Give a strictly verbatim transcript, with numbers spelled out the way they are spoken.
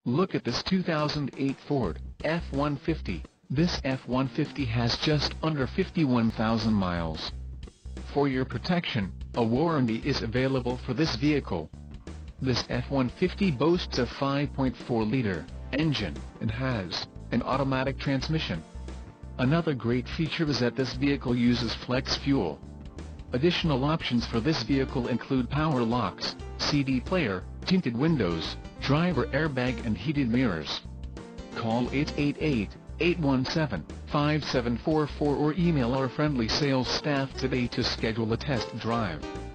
Look at this two thousand eight Ford F one fifty. This F one fifty has just under fifty-one thousand miles. For your protection, a warranty is available for this vehicle. This F one fifty boasts a five point four liter engine and has an automatic transmission. Another great feature is that this vehicle uses flex fuel. Additional options for this vehicle include power locks, C D player, tinted windows, driver airbag and heated mirrors. Call eight eight eight, eight one seven, five seven four four or email our friendly sales staff today to schedule a test drive.